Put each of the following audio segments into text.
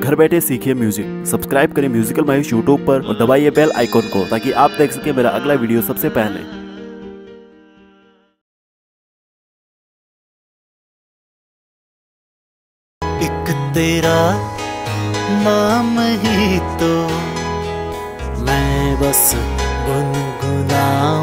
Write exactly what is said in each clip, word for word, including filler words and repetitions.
घर बैठे सीखिए म्यूजिक। सब्सक्राइब करें म्यूजिकल महेश यूट्यूब पर और दबाइए बेल आइकॉन को ताकि आप देख सकें मेरा अगला वीडियो सबसे पहले। एक तेरा नाम ही तो मैं बस गुनगुनाऊं।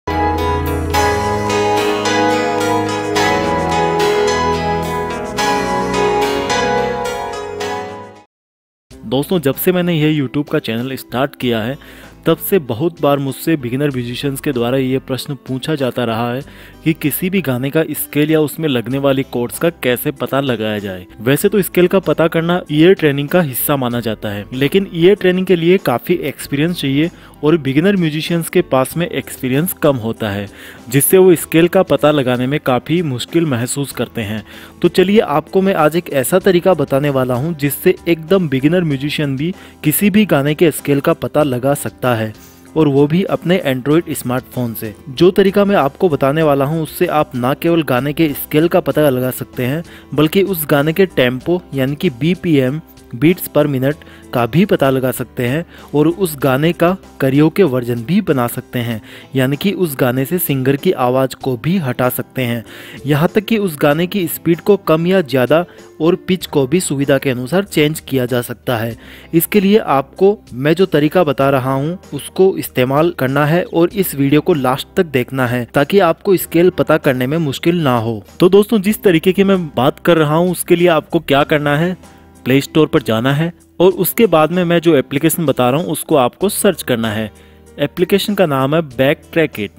दोस्तों, जब से मैंने यह यूट्यूब का चैनल स्टार्ट किया है तब से बहुत बार मुझसे बिगिनर म्यूजिशियंस के द्वारा ये प्रश्न पूछा जाता रहा है कि किसी भी गाने का स्केल या उसमें लगने वाली कोड्स का कैसे पता लगाया जाए। वैसे तो स्केल का पता करना ईयर ट्रेनिंग का हिस्सा माना जाता है, लेकिन ईयर ट्रेनिंग के लिए काफ़ी एक्सपीरियंस चाहिए और बिगिनर म्यूजिशियंस के पास में एक्सपीरियंस कम होता है, जिससे वो स्केल का पता लगाने में काफ़ी मुश्किल महसूस करते हैं। तो चलिए आपको मैं आज एक ऐसा तरीका बताने वाला हूँ जिससे एकदम बिगिनर म्यूजिशियन भी किसी भी गाने के स्केल का पता लगा सकता है, और वो भी अपने एंड्रॉयड स्मार्टफोन से। जो तरीका मैं आपको बताने वाला हूँ उससे आप ना केवल गाने के स्केल का पता लगा सकते हैं बल्कि उस गाने के टेम्पो यानी कि बी पी एम बीट्स पर मिनट का भी पता लगा सकते हैं और उस गाने का करियोके वर्जन भी बना सकते हैं, यानी कि उस गाने से सिंगर की आवाज़ को भी हटा सकते हैं। यहाँ तक कि उस गाने की स्पीड को कम या ज़्यादा और पिच को भी सुविधा के अनुसार चेंज किया जा सकता है। इसके लिए आपको मैं जो तरीका बता रहा हूँ उसको इस्तेमाल करना है और इस वीडियो को लास्ट तक देखना है ताकि आपको स्केल पता करने में मुश्किल ना हो। तो दोस्तों, जिस तरीके की मैं बात कर रहा हूँ उसके लिए आपको क्या करना है, प्ले स्टोर पर जाना है और उसके बाद में मैं जो एप्लीकेशन बता रहा हूँ उसको आपको सर्च करना है। एप्लीकेशन का नाम है बैकट्रैक।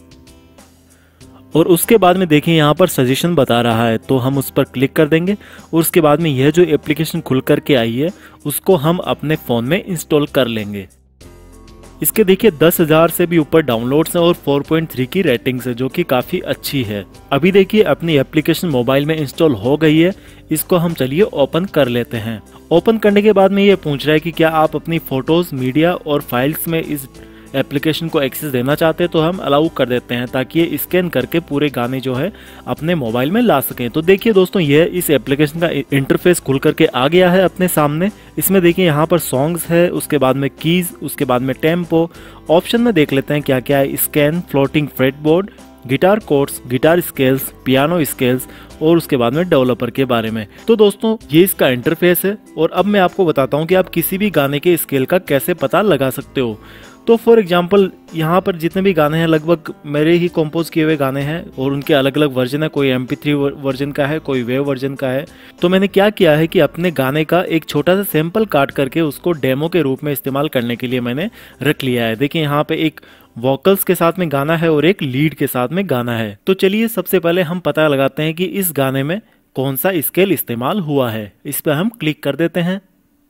और उसके बाद में देखिए यहाँ पर सजेशन बता रहा है, तो हम उस पर क्लिक कर देंगे और उसके बाद में यह जो एप्लीकेशन खुल करके आई है उसको हम अपने फ़ोन में इंस्टॉल कर लेंगे। इसके देखिए दस हज़ार से भी ऊपर डाउनलोड्स हैं और चार पॉइंट तीन की रेटिंग्स है, जो कि काफ़ी अच्छी है। अभी देखिए अपनी एप्लीकेशन मोबाइल में इंस्टॉल हो गई है। इसको हम चलिए ओपन कर लेते हैं। ओपन करने के बाद में ये पूछ रहा है कि क्या आप अपनी फ़ोटोज़, मीडिया और फाइल्स में इस एप्लीकेशन को एक्सेस देना चाहते हैं, तो हम अलाउ कर देते हैं ताकि ये स्कैन करके पूरे गाने जो है अपने मोबाइल में ला सकें। तो देखिए दोस्तों, यह इस एप्लीकेशन का इंटरफेस खुल करके आ गया है अपने सामने। इसमें देखिए यहाँ पर सॉन्ग्स है, उसके बाद में कीज, उसके बाद में टेम्पो। ऑप्शन में देख लेते हैं क्या क्या है। Scan, floating fretboard, guitar chords, guitar scales, piano scales और उसके बाद में डेवलपर के बारे में। तो दोस्तों, ये इसका इंटरफेस है और अब मैं आपको बताता हूँ कि आप किसी भी गाने के स्केल का कैसे पता लगा सकते हो। तो फॉर एग्जांपल यहाँ पर जितने भी गाने हैं लगभग मेरे ही कंपोज किए हुए गाने हैं और उनके अलग अलग वर्जन है। कोई एम पी थ्री वर्जन का है, कोई वेव वर्जन का है। तो मैंने क्या किया है कि अपने गाने का एक छोटा सा सैंपल काट करके उसको डेमो के रूप में इस्तेमाल करने के लिए मैंने रख लिया है। देखिए यहाँ पे एक वोकल्स के साथ में गाना है और एक लीड के साथ में गाना है। तो चलिए सबसे पहले हम पता लगाते हैं कि इस गाने में कौन सा स्केल इस्तेमाल हुआ है। इस पर हम क्लिक कर देते हैं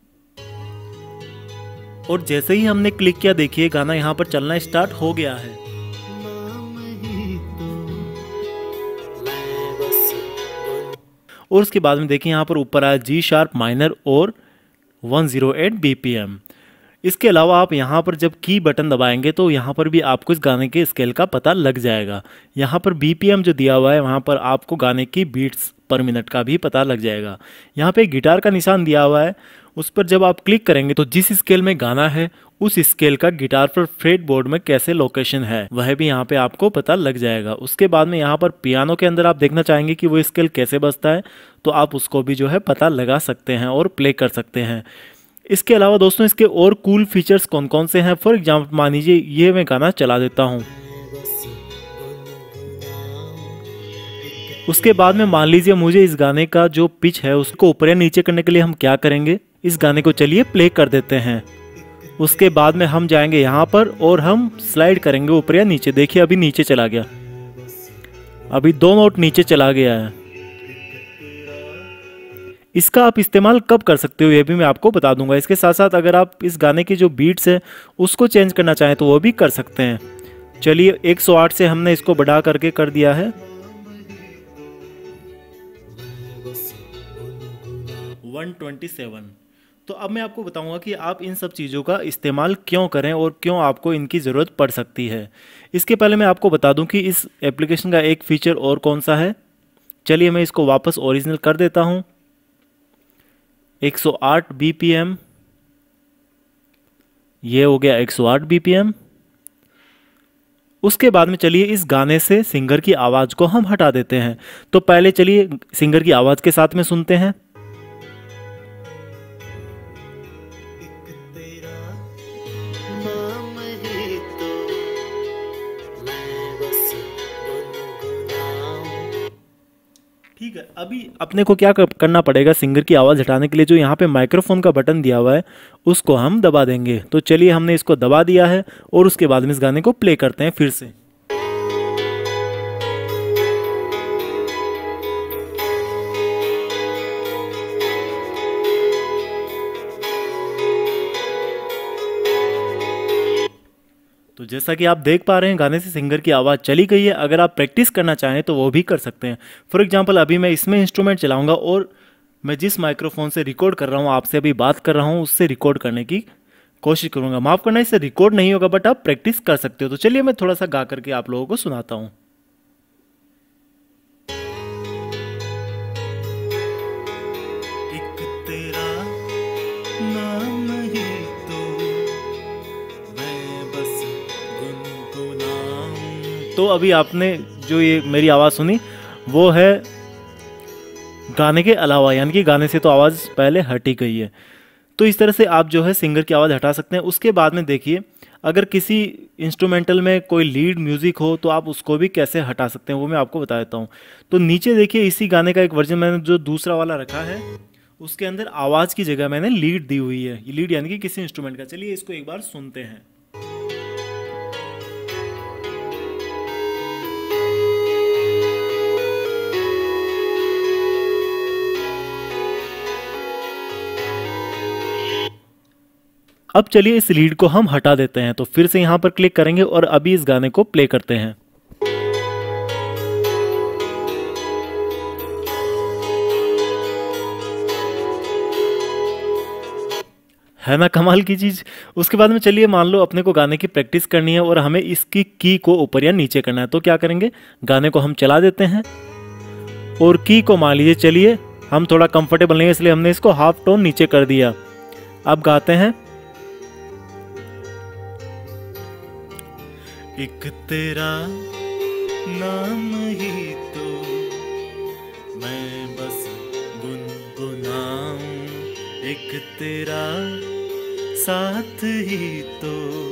और जैसे ही हमने क्लिक किया देखिए गाना यहाँ पर चलना स्टार्ट हो गया है। और उसके बाद में देखिए यहाँ पर ऊपर आया जी शार्प माइनर और एक सौ आठ बी पी एम। इसके अलावा आप यहाँ पर जब की बटन दबाएंगे तो यहाँ पर भी आपको इस गाने के स्केल का पता लग जाएगा। यहाँ पर बी पी एम जो दिया हुआ है वहाँ पर आपको गाने की बीट्स पर मिनट का भी पता लग जाएगा। यहाँ पे गिटार का निशान दिया हुआ है, उस पर जब आप क्लिक करेंगे तो जिस स्केल में गाना है उस स्केल का गिटार पर फ्रेट बोर्ड में कैसे लोकेशन है वह भी यहाँ पे आपको पता लग जाएगा। उसके बाद में यहाँ पर पियानो के अंदर आप देखना चाहेंगे कि वो स्केल कैसे बजता है, तो आप उसको भी जो है पता लगा सकते हैं और प्ले कर सकते हैं। इसके अलावा दोस्तों इसके और कूल फीचर्स कौन कौन से हैं, फॉर एग्जाम्पल मान लीजिए ये मैं गाना चला देता हूँ। उसके बाद में मान लीजिए मुझे इस गाने का जो पिच है उसको ऊपर या नीचे करने के लिए हम क्या करेंगे, इस गाने को चलिए प्ले कर देते हैं। उसके बाद में हम जाएंगे यहाँ पर और हम स्लाइड करेंगे ऊपर या नीचे। देखिए अभी नीचे चला गया, अभी दो नोट नीचे चला गया है। इसका आप इस्तेमाल कब कर सकते हो ये भी मैं आपको बता दूंगा। इसके साथ साथ अगर आप इस गाने की जो बीट्स है उसको चेंज करना चाहें तो वो भी कर सकते हैं। चलिए एक सौ आठ से हमने इसको बढ़ा करके कर दिया है एक सौ सत्ताईस। तो अब मैं आपको बताऊंगा कि आप इन सब चीज़ों का इस्तेमाल क्यों करें और क्यों आपको इनकी ज़रूरत पड़ सकती है। इसके पहले मैं आपको बता दूं कि इस एप्लीकेशन का एक फ़ीचर और कौन सा है। चलिए मैं इसको वापस ओरिजिनल कर देता हूं। एक सौ आठ बीपीएम, ये हो गया एक सौ आठ बीपीएम। उसके बाद में चलिए इस गाने से सिंगर की आवाज़ को हम हटा देते हैं। तो पहले चलिए सिंगर की आवाज़ के साथ में सुनते हैं। एक तेरा नाम ही तो मैं बस गुनगुनाऊं। ठीक है, अभी अपने को क्या कर- करना पड़ेगा, सिंगर की आवाज़ हटाने के लिए जो यहाँ पे माइक्रोफोन का बटन दिया हुआ है उसको हम दबा देंगे। तो चलिए हमने इसको दबा दिया है और उसके बाद में इस गाने को प्ले करते हैं फिर से। तो जैसा कि आप देख पा रहे हैं गाने से सिंगर की आवाज़ चली गई है। अगर आप प्रैक्टिस करना चाहें तो वो भी कर सकते हैं। फॉर एग्जांपल अभी मैं इसमें इंस्ट्रूमेंट चलाऊंगा और मैं जिस माइक्रोफोन से रिकॉर्ड कर रहा हूँ, आपसे अभी बात कर रहा हूँ, उससे रिकॉर्ड करने की कोशिश करूंगा। माफ़ करना, इससे रिकॉर्ड नहीं होगा बट आप प्रैक्टिस कर सकते हो। तो चलिए मैं थोड़ा सा गा करके आप लोगों को सुनाता हूँ। एक तेरा नाम ही तो मैं बस गुनगुनाऊं। तो अभी आपने जो ये मेरी आवाज़ सुनी वो है गाने के अलावा, यानी कि गाने से तो आवाज़ पहले हट ही गई है। तो इस तरह से आप जो है सिंगर की आवाज़ हटा सकते हैं। उसके बाद में देखिए अगर किसी इंस्ट्रूमेंटल में कोई लीड म्यूज़िक हो तो आप उसको भी कैसे हटा सकते हैं वो मैं आपको बता देता हूँ। तो नीचे देखिए इसी गाने का एक वर्जन मैंने जो दूसरा वाला रखा है उसके अंदर आवाज़ की जगह मैंने लीड दी हुई है। ये लीड यानी कि किसी इंस्ट्रूमेंट का। चलिए इसको एक बार सुनते हैं। अब चलिए इस लीड को हम हटा देते हैं। तो फिर से यहाँ पर क्लिक करेंगे और अभी इस गाने को प्ले करते हैं। है ना कमाल की चीज़। उसके बाद में चलिए मान लो अपने को गाने की प्रैक्टिस करनी है और हमें इसकी की को ऊपर या नीचे करना है। तो क्या करेंगे, गाने को हम चला देते हैं और की को मान लीजिए, चलिए हम थोड़ा कंफर्टेबल नहीं है इसलिए हमने इसको हाफ टोन नीचे कर दिया। अब गाते हैं। एक तेरा नाम ही तो मैं बस गुनगुनाऊं। एक तेरा साथ ही तो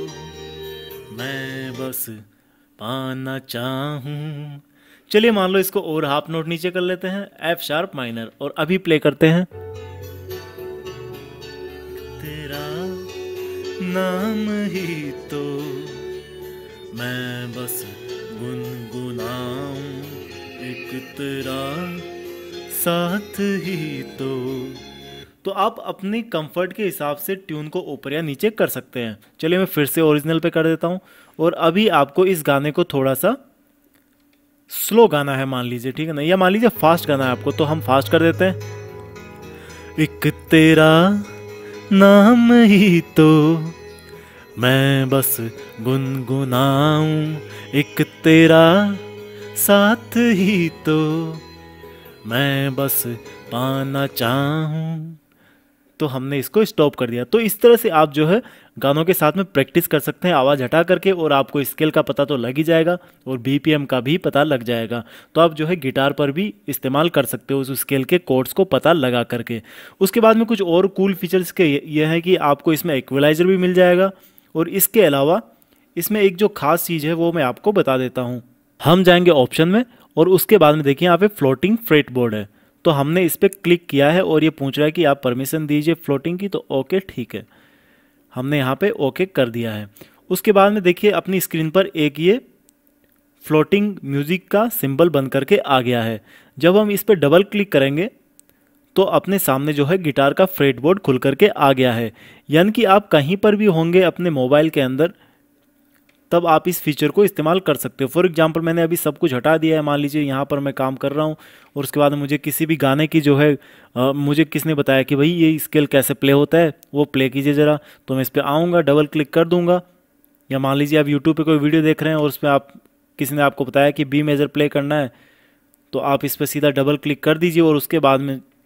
मैं बस पाना चाहूं। चलिए मान लो इसको और हाफ नोट नीचे कर लेते हैं, एफ शार्प माइनर, और अभी प्ले करते हैं। तेरा नाम ही तो मैं बस गुनगुनाऊं। एक तेरा साथ ही तो। तो आप अपनी कंफर्ट के हिसाब से ट्यून को ऊपर या नीचे कर सकते हैं। चलिए मैं फिर से ओरिजिनल पे कर देता हूँ और अभी आपको इस गाने को थोड़ा सा स्लो गाना है मान लीजिए, ठीक है ना, या मान लीजिए फास्ट गाना है आपको, तो हम फास्ट कर देते हैं। एक तेरा नाम ही तो मैं बस गुनगुनाऊं। एक तेरा साथ ही तो मैं बस पाना चाहूं। तो हमने इसको स्टॉप कर दिया। तो इस तरह से आप जो है गानों के साथ में प्रैक्टिस कर सकते हैं आवाज़ हटा करके, और आपको स्केल का पता तो लग ही जाएगा और बीपीएम का भी पता लग जाएगा। तो आप जो है गिटार पर भी इस्तेमाल कर सकते हो उस स्केल के कोड्स को पता लगा करके। उसके बाद में कुछ और कूल फीचर्स के ये है कि आपको इसमें इक्वलाइजर भी मिल जाएगा, और इसके अलावा इसमें एक जो खास चीज़ है वो मैं आपको बता देता हूँ। हम जाएंगे ऑप्शन में और उसके बाद में देखिए यहाँ पे फ्लोटिंग फ्रेट बोर्ड है। तो हमने इस पर क्लिक किया है और ये पूछ रहा है कि आप परमिशन दीजिए फ्लोटिंग की, तो ओके ठीक है, हमने यहाँ पे ओके कर दिया है। उसके बाद में देखिए अपनी स्क्रीन पर एक ये फ्लोटिंग म्यूज़िक का सिंबल बन करके आ गया है। जब हम इस पर डबल क्लिक करेंगे तो अपने सामने जो है गिटार का फ्रेट बोर्ड खुल करके आ गया है। यानी कि आप कहीं पर भी होंगे अपने मोबाइल के अंदर तब आप इस फीचर को इस्तेमाल कर सकते हो। फॉर एग्जांपल मैंने अभी सब कुछ हटा दिया है, मान लीजिए यहाँ पर मैं काम कर रहा हूँ और उसके बाद मुझे किसी भी गाने की जो है आ, मुझे किसने बताया कि भाई ये स्केल कैसे प्ले होता है वो प्ले कीजिए ज़रा, तो मैं इस पर आऊँगा, डबल क्लिक कर दूँगा। या मान लीजिए आप यूट्यूब पर कोई वीडियो देख रहे हैं और उस पर आप किसी ने आपको बताया कि बी मेजर प्ले करना है, तो आप इस पर सीधा डबल क्लिक कर दीजिए और उसके बाद में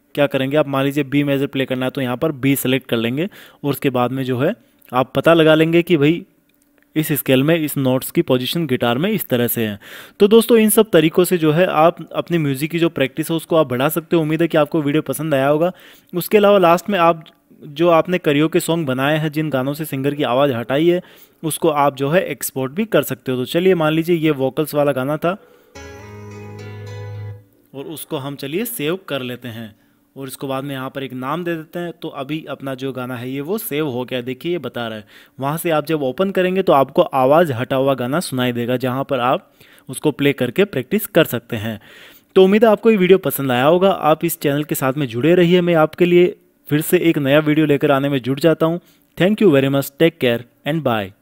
क्या करेंगे, आप मान लीजिए बी मेजर प्ले करना है तो यहाँ पर बी सेलेक्ट कर लेंगे और उसके बाद में जो है आप पता लगा लेंगे कि भाई इस स्केल में इस नोट्स की पोजीशन गिटार में इस तरह से है। तो दोस्तों इन सब तरीक़ों से जो है आप अपनी म्यूज़िक की जो प्रैक्टिस है उसको आप बढ़ा सकते हो। उम्मीद है कि आपको वीडियो पसंद आया होगा। उसके अलावा लास्ट में आप जो आपने करियोके सॉन्ग बनाए हैं, जिन गानों से सिंगर की आवाज़ हटाई है, उसको आप जो है एक्सपोर्ट भी कर सकते हो। तो चलिए मान लीजिए ये वोकल्स वाला गाना था और उसको हम चलिए सेव कर लेते हैं और इसको बाद में यहाँ पर एक नाम दे देते हैं। तो अभी अपना जो गाना है ये वो सेव हो गया, देखिए ये बता रहा है। वहाँ से आप जब ओपन करेंगे तो आपको आवाज़ हटा हुआ गाना सुनाई देगा, जहाँ पर आप उसको प्ले करके प्रैक्टिस कर सकते हैं। तो उम्मीद है आपको ये वीडियो पसंद आया होगा। आप इस चैनल के साथ में जुड़े रहिए, मैं आपके लिए फिर से एक नया वीडियो लेकर आने में जुट जाता हूँ। Thank you very much, take care and bye.